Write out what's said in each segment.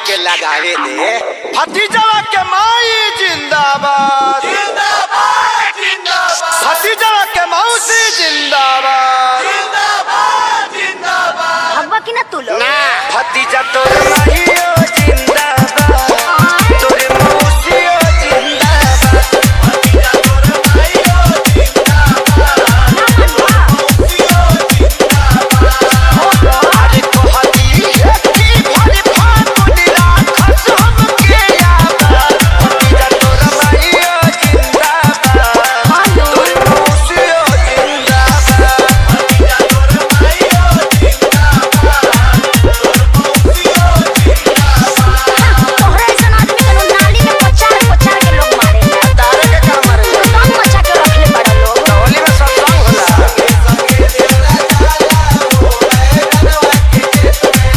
के लगावे दे। भतीजा के माई जिंदाबाद जिंदाबाद जिंदाबाद, भतीजा के मौसी जिंदाबाद जिंदाबाद जिंदाबाद। हवा की ना तू लोग ना भतीजा तो माईओ जिंदाबाद, तोरे मौसीओ जिंदाबाद, भतीजा तोरे माईओ जिंदाबाद, मौसीओ जिंदाबाद। अरे कहती है कि भरी फागुन राखस हमके याद, भतीजा तोरे माईओ जिंदाबाद, तोरे मौसीओ जिंदाबाद, भतीजा तोरे माईओ जिंदाबाद, तोरे मौसीओ जिंदाबाद। तोहरा ऐसा आदमी के नाली में पचार के लोग मारे हैं। तारे के का मारे कौन मचा के रखले बड़ा लोग। होली में सत्संग होला। संगे देवरा जाला हो गए गनवा के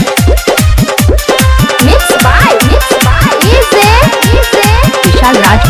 मिक्स बाय इसे विशाल राज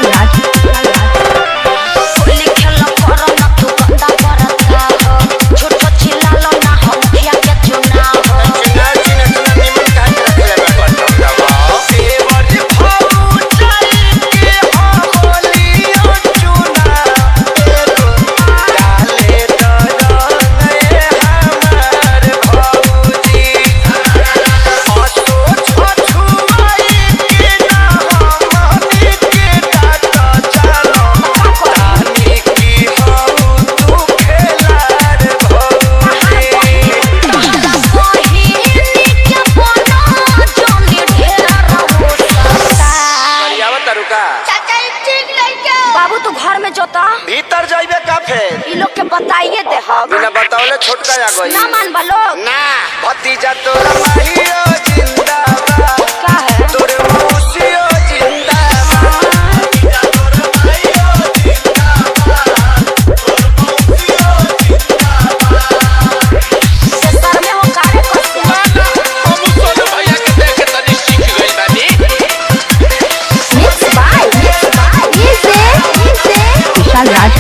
होली खेल करो ना तू गंदा करता हो, छोटो चिल्लालो ना हो मुखिया के चुनाव हो। चिना निमन काट रखले बा दबाओ देवर भाऊ चल के होलियो चुना एगो डाले डरंगे हमार भौजी, असो छछुआई के ना हमनी के डाट चालो, तानी की हऊ तू खेलार भौजी। तोहरा बहिनी के बनो जोनी ढेर हो सकता। करियावा तरुका चाचा ठीक लइका बाबू तू घर में जोता, भीतर जाइबे का फेर ई लोग के बताइए दे हम बिना बतावले छोटका आ गई ना मानबा लोग। ना भतीजा तोरा माईओ जिंदाबाद, का है तोरे मौसीओ जिंदाबाद, भतीजा तोरा माईओ जिंदाबाद, तोरे मौसीओ जिंदाबाद। सर में हो कारे करते हम सोनू भैया के देख के तनी सीख गइल बानी। मिक्स बाय इसे विशाल राज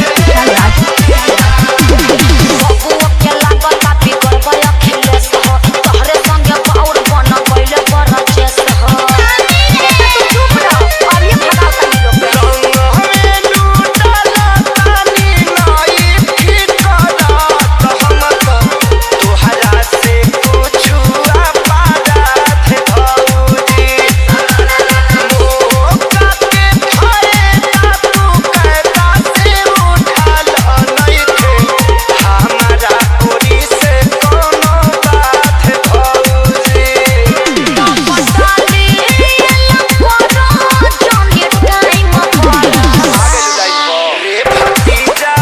बबुआ के लागत काफी गड़बड़ अखिलेश हो, तोहरे संगे बाउर बन गइले बरजेश हो। तू चुप रह अब ये भगाओ तनी लोग के। रंग हमें लूटला तानी नाई फिकरात, हम तो तोहरा से कुछु आपादात भौजी। मौका के फायदा तू कहता से उठाल नइखे, हमारा ओरी से कोनो बात भौजी। डाली करो जोनी टाइम पर रे भतीजा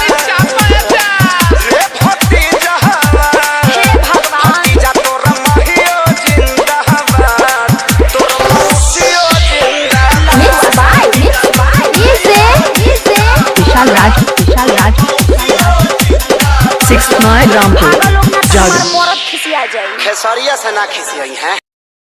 रे भतीजा हे भगवान भतीजा तोरा माईओ जिंदाबाद, तोरा मौसीओ जिंदाबाद। मिक्स बाय इसे विशाल राज 6 माइल रामपुर पागल लोग ना जग तुम्हार मरद खिसिया जाई। खेसरिया से ना खिसियई है।